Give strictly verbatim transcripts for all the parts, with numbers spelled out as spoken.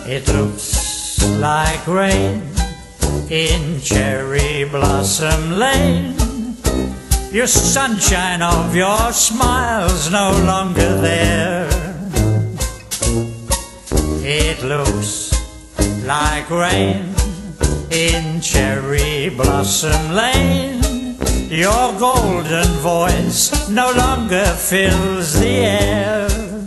It looks like rain in cherry blossom lane. Your sunshine of your smile's no longer there. It looks like rain in cherry blossom lane. Your golden voice no longer fills the air.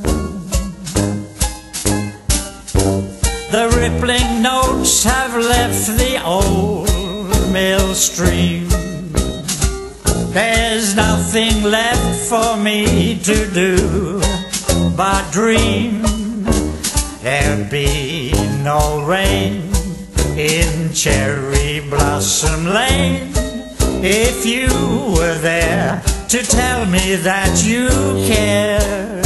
The rippling notes have left the old mill stream. There's nothing left for me to do but dream. There'd be no rain in cherry blossom lane if you were there to tell me that you care.